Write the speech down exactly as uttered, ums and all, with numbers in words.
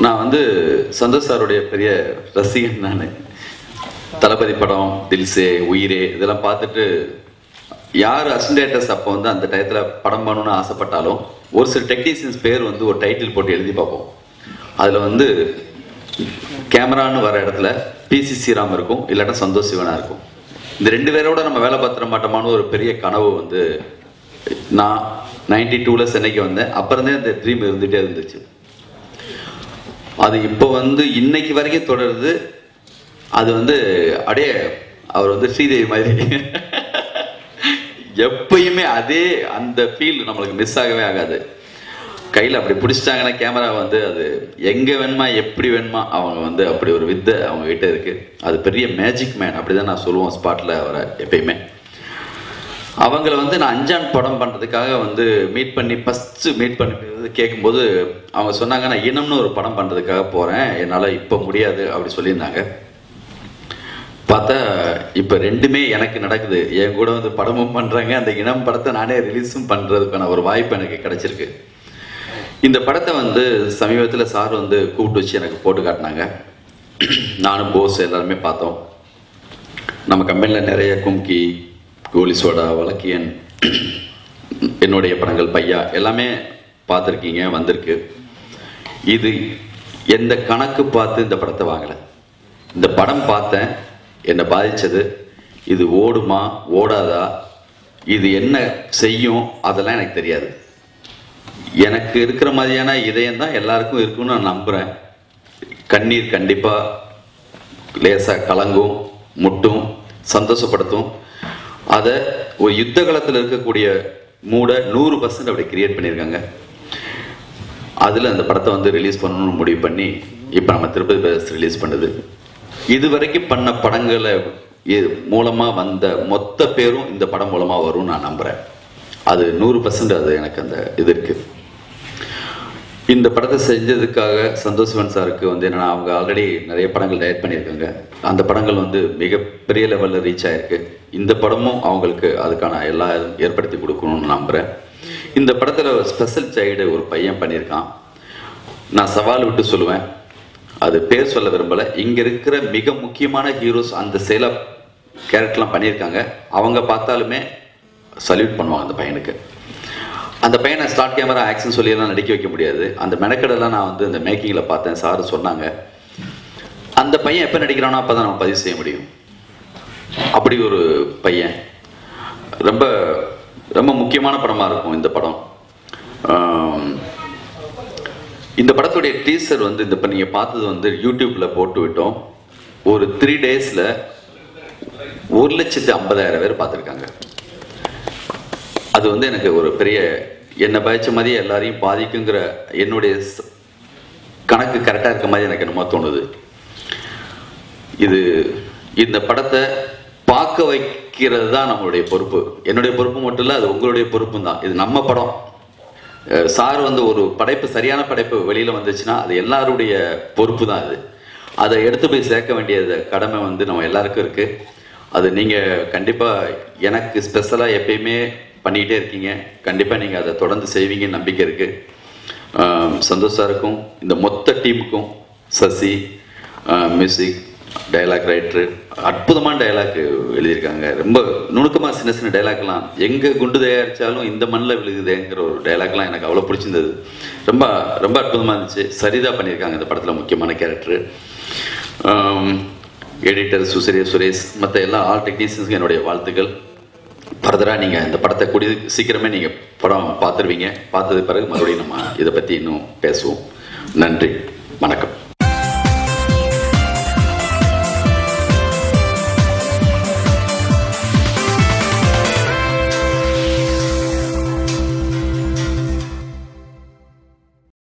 நான் வந்து சந்தோஷ் சாருடைய பெரிய ரசிகன். நான் தளபதி படம், தில்சே, உயிரே இதெல்லாம் பார்த்துட்டு யார் அசிஸ்டன்டேட்டர்ஸ் அப்போ வந்து அந்த டயத்தில் படம் பண்ணணும்னு ஆசைப்பட்டாலும் ஒரு சில டெக்னீஷியன்ஸ் பேர் வந்து ஒரு டைட்டில் போட்டு எழுதி பார்ப்போம். அதில் வந்து கேமரான்னு வர இடத்துல பிசி ஸ்ரீராம் இருக்கும், இல்லாட்டா சந்தோஷ் சிவனா இருக்கும். இந்த ரெண்டு பேரோட நம்ம வேலை பார்த்துட மாட்டோமான ஒரு பெரிய கனவு வந்து நான் நைன்டி டூவில் சென்னைக்கு வந்தேன். அப்புறந்தே அந்த ட்ரீம் இருந்துகிட்டே இருந்துச்சு. அது இப்போ வந்து இன்னைக்கு வரைக்கும் தொடருது. அது வந்து அப்படியே அவர் வந்து ஸ்ரீதேவி மாதிரி எப்பயுமே அதே அந்த ஃபீல் நம்மளுக்கு மிஸ் ஆகவே ஆகாது. கையில் அப்படி பிடிச்சிட்டாங்கன்னா கேமரா வந்து அது எங்கே வேணுமா எப்படி வேணுமா அவங்க வந்து அப்படி ஒரு வித்தை அவங்க கிட்ட இருக்குது. அது பெரிய மேஜிக் மேன் அப்படி தான் நான் சொல்லுவோம் ஸ்பாட்டில் அவரை எப்பயுமே. அவங்கள வந்து நான் அஞ்சான் படம் பண்ணுறதுக்காக வந்து மீட் பண்ணி ஃபஸ்ட்டு மீட் பண்ணி கேட்கும்போது அவங்க சொன்னாங்க, நான் இனம்னு ஒரு படம் பண்ணுறதுக்காக போகிறேன், என்னால் இப்போ முடியாது அப்படி சொல்லியிருந்தாங்க. பார்த்தா இப்போ ரெண்டுமே எனக்கு நடக்குது. என் கூட வந்து படமும் பண்ணுறாங்க, அந்த இனம் படத்தை நானே ரிலீஸும் பண்ணுறதுக்கான ஒரு வாய்ப்பு எனக்கு கிடச்சிருக்கு. இந்த படத்தை வந்து சமீபத்தில் சார் வந்து கூப்பிட்டு வச்சு எனக்கு போட்டு காட்டினாங்க. நானும் போஸ் எல்லாருமே பார்த்தோம். நம்ம கம்பெனியில் நிறைய கும்கி, கோலி சோடா, வழக்கியன், என்னுடைய படங்கள் பையா எல்லாமே பார்த்துருக்கீங்க, வந்திருக்கு. இது எந்த கணக்கு பார்த்து இந்த படத்தை வாங்கலை. இந்த படம் பார்த்தேன், என்னை பாதித்தது. இது ஓடுமா ஓடாதா, இது என்ன செய்யும் அதெல்லாம் எனக்கு தெரியாது. எனக்கு இருக்கிற மாதிரியான இதயம் தான் எல்லாருக்கும் இருக்குன்னு நான் நம்புகிறேன். கண்ணீர் கண்டிப்பாக லேசாக கலங்கும், முட்டும், சந்தோஷப்படுத்தும். அதை ஒரு யுத்த காலத்தில் இருக்கக்கூடிய மூட நூறு பர்சன்ட் அப்படி கிரியேட் பண்ணியிருக்காங்க. அதில் அந்த படத்தை வந்து ரிலீஸ் பண்ணணும்னு முடிவு பண்ணி இப்போ நம்ம திருப்பதி பேஸ் ரிலீஸ் பண்ணுது. இது வரைக்கும் பண்ண படங்களை மூலமாக வந்த மொத்த பேரும் இந்த படம் மூலமாக வரும்னு நான் நம்புகிறேன். அது நூறு பர்சன்ட் அது எனக்கு அந்த இது இருக்குது. இந்த படத்தை செஞ்சதுக்காக சந்தோஷ் சிவன் சாருக்கு வந்து என்னென்னா, அவங்க ஆல்ரெடி நிறைய படங்கள் டைரக்ட் பண்ணியிருக்காங்க. அந்த படங்கள் வந்து மிகப்பெரிய லெவலில் ரீச் ஆகிருக்கு. இந்த படமும் அவங்களுக்கு அதுக்கான எல்லா ஏற்படுத்தி கொடுக்கணும்னு நம்புகிறேன். இந்த படத்தில் ஸ்பெஷல் சைல்டு ஒரு பையன் பண்ணியிருக்கான். நான் சவால் விட்டு சொல்லுவேன், அது பேர் சொல்ல விரும்பலை. இங்கே இருக்கிற மிக முக்கியமான ஹீரோஸ் அந்த சேல கேரக்டர்லாம் பண்ணியிருக்காங்க. அவங்க பார்த்தாலுமே சல்யூட் பண்ணுவாங்க அந்த பையனுக்கு. அந்த பையனை ஸ்டார்ட் கேமரா ஆக்ஷன் சொல்லியெல்லாம் நடிக்க வைக்க முடியாது. அந்த மெனக்கடெல்லாம் நான் வந்து இந்த மேக்கிங்கில் பார்த்தேன், சார் சொன்னாங்க. அந்த பையன் எப்போ நடிக்கிறானோ அப்போ தான் நம்ம பதிவு செய்ய முடியும். அப்படி ஒரு பையன். ரொம்ப ரொம்ப முக்கியமான படமாக இருக்கும் இந்த படம். இந்த படத்துடைய டீசர் வந்து இந்த இப்போ நீங்கள் பார்த்தது வந்து யூடியூப்பில் போட்டு விட்டோம். ஒரு த்ரீ டேஸில் ஒரு லட்சத்து ஐம்பதாயிரம் பேர் பார்த்துருக்காங்க. அது வந்து எனக்கு ஒரு பெரிய என்னை பாதிச்ச மாதிரி எல்லாரையும் பாதிக்குங்கிற என்னுடைய கணக்கு கரெக்டாக இருக்க மாதிரி எனக்கு என்னமோ தோணுது. இது இந்த படத்தை பார்க்க வைக்கிறது தான் நம்மளுடைய பொறுப்பு. என்னுடைய பொறுப்பு மட்டும் இல்லை, அது உங்களுடைய பொறுப்பும் தான். இது நம்ம படம். சார் வந்து ஒரு படைப்பு, சரியான படைப்பு வெளியில் வந்துச்சுன்னா அது எல்லாருடைய பொறுப்பு தான். அது அதை எடுத்து போய் சேர்க்க வேண்டியது கடமை வந்து நம்ம எல்லாருக்கும் இருக்குது. அது நீங்கள் கண்டிப்பாக எனக்கு ஸ்பெஷலாக எப்பயுமே பண்ணிக்கிட்டே இருக்கீங்க. கண்டிப்பாக நீங்கள் அதை தொடர்ந்து செய்வீங்கன்னு நம்பிக்கை இருக்குது. சந்தோஷ் சாருக்கும் இந்த மொத்த டீமுக்கும், சசி மியூசிக், டைலாக் ரைட்டரு, அற்புதமான டைலாக் எழுதியிருக்காங்க. ரொம்ப நுணுக்கமாக சின்ன சின்ன டைலாக்லாம், எங்கே குண்டு தயாரித்தாலும் இந்த மண்ணில் விழுகுதேங்கிற ஒரு டைலாக்லாம் எனக்கு அவ்வளோ பிடிச்சிருந்தது. ரொம்ப ரொம்ப அற்புதமாக இருந்துச்சு. சரிதாக பண்ணியிருக்காங்க இந்த படத்தில் முக்கியமான கேரக்டரு. எடிட்டர் சுசரிய சுரேஷ், மற்ற எல்லா ஆல் டெக்னீஷியன்ஸுக்கும் என்னுடைய வாழ்த்துக்கள். ஃபர்தராக நீங்கள் இந்த படத்தை கூடி சீக்கிரமே நீங்கள் படம் பார்த்துருவீங்க. பார்த்தது பிறகு மறுபடியும் நம்ம இதை பற்றி இன்னும் பேசுவோம். நன்றி, வணக்கம்.